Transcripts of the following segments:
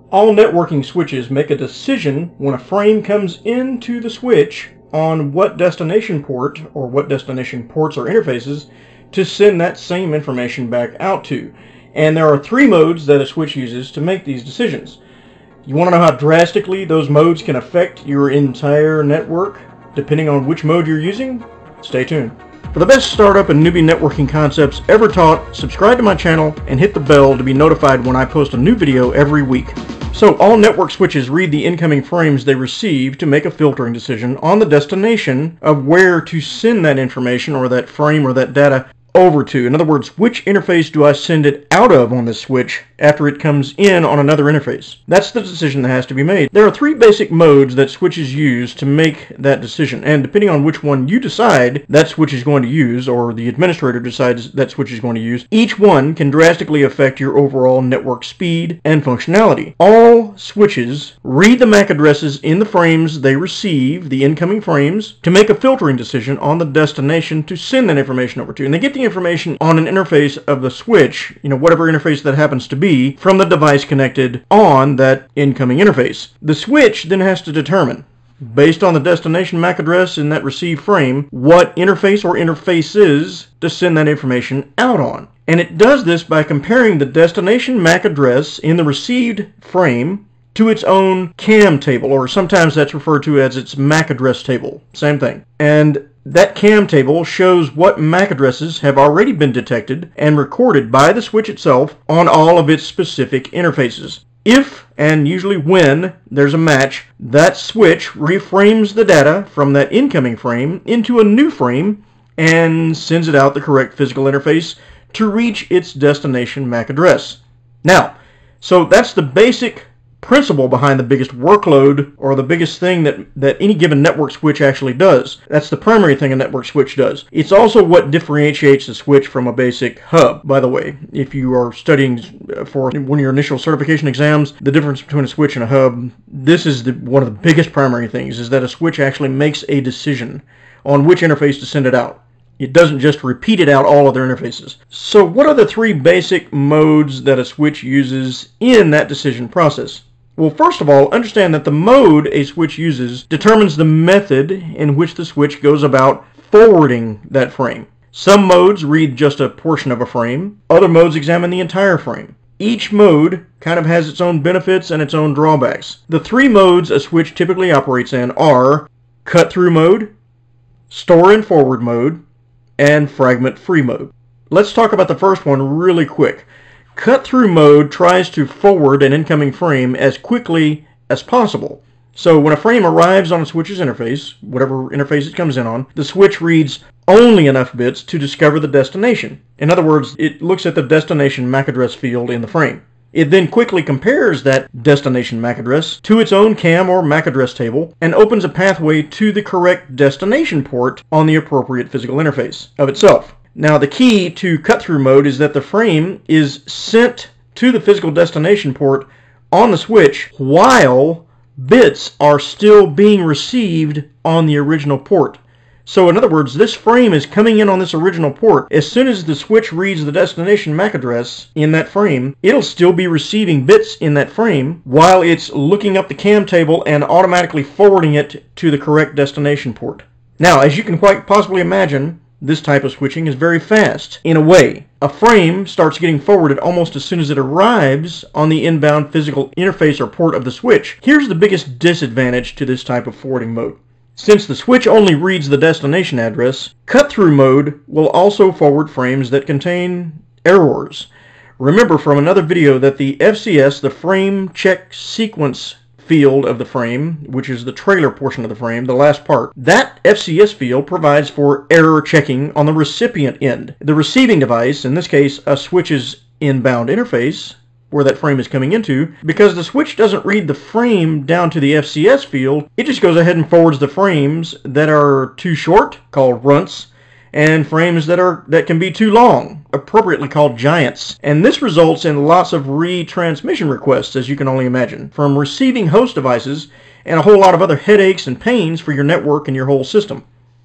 All networking switches make a decision when a frame comes into the switch on what destination port or what destination ports or interfaces to send that same information back out to. And there are three modes that a switch uses to make these decisions. You want to know how drastically those modes can affect your entire network depending on which mode you're using? Stay tuned. For the best startup and newbie networking concepts ever taught, subscribe to my channel and hit the bell to be notified when I post a new video every week. So all network switches read the incoming frames they receive to make a filtering decision on the destination of where to send that information or that frame or that data over to. In other words, which interface do I send it out of on this switch after it comes in on another interface? That's the decision that has to be made. There are three basic modes that switches use to make that decision, and depending on which one you decide that switch is going to use, or the administrator decides that switch is going to use, each one can drastically affect your overall network speed and functionality. All switches read the MAC addresses in the frames they receive, the incoming frames, to make a filtering decision on the destination to send that information over to. And they get the information on an interface of the switch, whatever interface that happens to be, from the device connected on that incoming interface. The switch then has to determine, based on the destination MAC address in that received frame, what interface or interfaces to send that information out on. And it does this by comparing the destination MAC address in the received frame to its own CAM table, or sometimes that's referred to as its MAC address table. Same thing. And that CAM table shows what MAC addresses have already been detected and recorded by the switch itself on all of its specific interfaces. If, and usually when, there's a match, that switch reframes the data from that incoming frame into a new frame and sends it out the correct physical interface to reach its destination MAC address. Now, so that's the basic principle behind the biggest workload, or the biggest thing that any given network switch actually does. That's the primary thing a network switch does. It's also what differentiates a switch from a basic hub. By the way, if you are studying for one of your initial certification exams, the difference between a switch and a hub, this is one of the biggest primary things, is that a switch actually makes a decision on which interface to send it out. It doesn't just repeat it out all other interfaces. So what are the three basic modes that a switch uses in that decision process? Well, first of all, understand that the mode a switch uses determines the method in which the switch goes about forwarding that frame. Some modes read just a portion of a frame. Other modes examine the entire frame. Each mode kind of has its own benefits and its own drawbacks. The three modes a switch typically operates in are cut-through mode, store and forward mode, and fragment-free mode. Let's talk about the first one really quick. Cut-through mode tries to forward an incoming frame as quickly as possible. So when a frame arrives on a switch's interface, whatever interface it comes in on, the switch reads only enough bits to discover the destination. In other words, it looks at the destination MAC address field in the frame. It then quickly compares that destination MAC address to its own CAM or MAC address table and opens a pathway to the correct destination port on the appropriate physical interface of itself. Now, the key to cut-through mode is that the frame is sent to the physical destination port on the switch while bits are still being received on the original port. So in other words, this frame is coming in on this original port. As soon as the switch reads the destination MAC address in that frame, it'll still be receiving bits in that frame while it's looking up the CAM table and automatically forwarding it to the correct destination port. Now, as you can quite possibly imagine, this type of switching is very fast. In a way, a frame starts getting forwarded almost as soon as it arrives on the inbound physical interface or port of the switch. Here's the biggest disadvantage to this type of forwarding mode. Since the switch only reads the destination address, cut-through mode will also forward frames that contain errors. Remember from another video that the FCS, the frame check sequence field of the frame, which is the trailer portion of the frame, the last part, that FCS field provides for error checking on the recipient end. The receiving device, in this case a switch's inbound interface, where that frame is coming into, because the switch doesn't read the frame down to the FCS field, it just goes ahead and forwards the frames that are too short, called runts, and frames that can be too long, appropriately called giants. And this results in lots of retransmission requests, as you can only imagine, from receiving host devices, and a whole lot of other headaches and pains for your network and your whole system.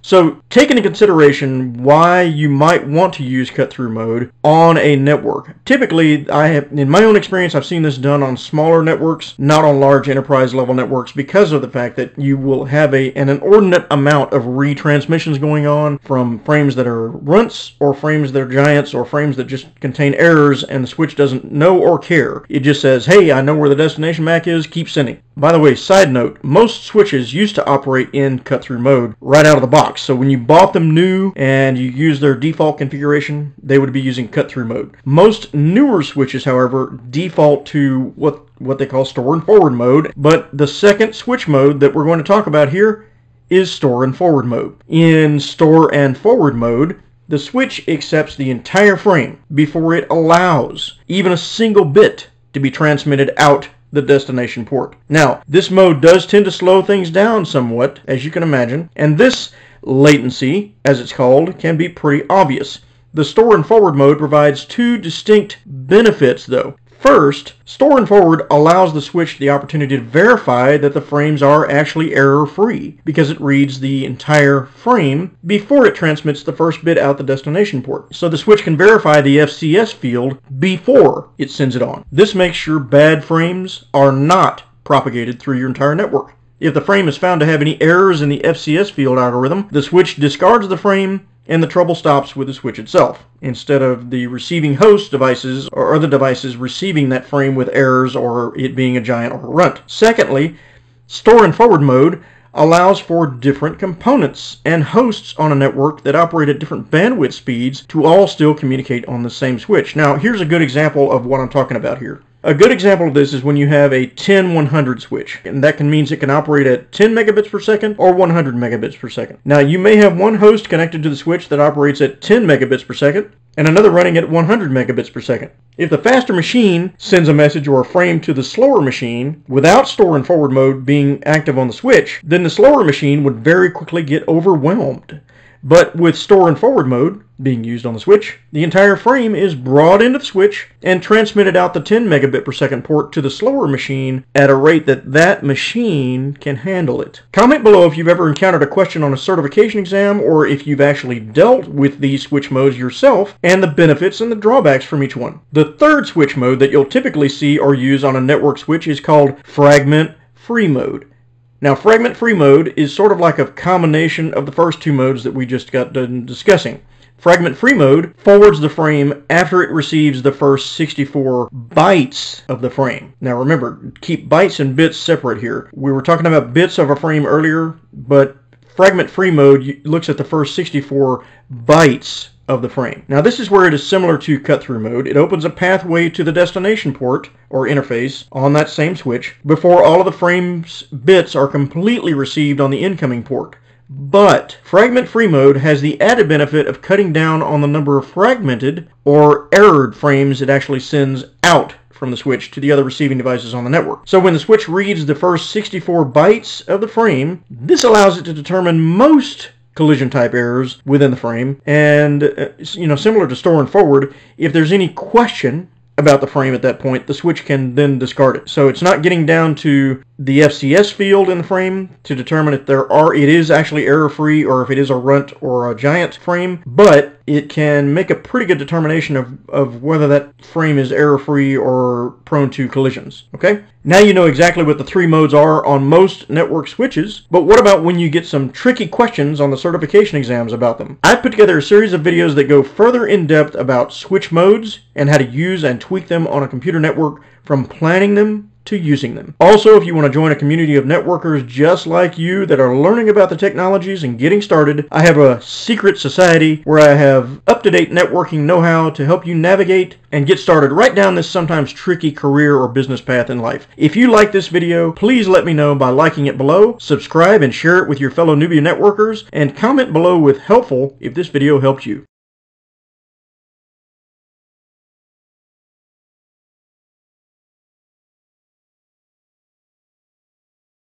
So take into consideration why you might want to use cut-through mode on a network. Typically, in my own experience, I've seen this done on smaller networks, not on large enterprise level networks, because of the fact that you will have an inordinate amount of retransmissions going on from frames that are runts, or frames that are giants, or frames that just contain errors, and the switch doesn't know or care. It just says, hey, I know where the destination MAC is, keep sending. By the way, side note, most switches used to operate in cut-through mode right out of the box. So when you bought them new and you use their default configuration, they would be using cut-through mode. Most newer switches, however, default to what they call store and forward mode, but the second switch mode that we're going to talk about here is store and forward mode. In store and forward mode, the switch accepts the entire frame before it allows even a single bit to be transmitted out the destination port. Now, this mode does tend to slow things down somewhat, as you can imagine, and this latency, as it's called, can be pretty obvious. The store and forward mode provides two distinct benefits, though. First, store and forward allows the switch the opportunity to verify that the frames are actually error-free, because it reads the entire frame before it transmits the first bit out the destination port. So the switch can verify the FCS field before it sends it on. This makes sure bad frames are not propagated through your entire network. If the frame is found to have any errors in the FCS field algorithm, the switch discards the frame and the trouble stops with the switch itself, instead of the receiving host devices or other devices receiving that frame with errors or it being a giant or a runt. Secondly, store and forward mode allows for different components and hosts on a network that operate at different bandwidth speeds to all still communicate on the same switch. Now, here's a good example of what I'm talking about here. A good example of this is when you have a 10-100 switch, and that means it can operate at 10 megabits per second or 100 megabits per second. Now, you may have one host connected to the switch that operates at 10 megabits per second and another running at 100 megabits per second. If the faster machine sends a message or a frame to the slower machine without store and forward mode being active on the switch, then the slower machine would very quickly get overwhelmed. But with store and forward mode being used on the switch, the entire frame is brought into the switch and transmitted out the 10 megabit per second port to the slower machine at a rate that machine can handle it. Comment below if you've ever encountered a question on a certification exam, or if you've actually dealt with these switch modes yourself and the benefits and the drawbacks from each one. The third switch mode that you'll typically see or use on a network switch is called fragment free mode. Now, fragment free mode is sort of like a combination of the first two modes that we just got done discussing. Fragment free mode forwards the frame after it receives the first 64 bytes of the frame. Now remember, keep bytes and bits separate here. We were talking about bits of a frame earlier, but fragment free mode looks at the first 64 bytes of the frame. Now this is where it is similar to cut-through mode. It opens a pathway to the destination port or interface on that same switch before all of the frame's bits are completely received on the incoming port. But fragment free mode has the added benefit of cutting down on the number of fragmented or errored frames it actually sends out from the switch to the other receiving devices on the network. So when the switch reads the first 64 bytes of the frame, this allows it to determine most collision type errors within the frame, and similar to store and forward, if there's any question about the frame at that point, the switch can then discard it. So it's not getting down to the FCS field in the frame to determine if it is actually error-free or if it is a runt or a giant frame, but it can make a pretty good determination of whether that frame is error-free or prone to collisions. Okay? Now you know exactly what the three modes are on most network switches, but what about when you get some tricky questions on the certification exams about them? I've put together a series of videos that go further in depth about switch modes and how to use and tweak them on a computer network, from planning them to using them. Also, if you want to join a community of networkers just like you that are learning about the technologies and getting started, I have a secret society where I have up-to-date networking know-how to help you navigate and get started right down this sometimes tricky career or business path in life. If you like this video, please let me know by liking it below, subscribe and share it with your fellow newbie networkers, and comment below with helpful if this video helped you.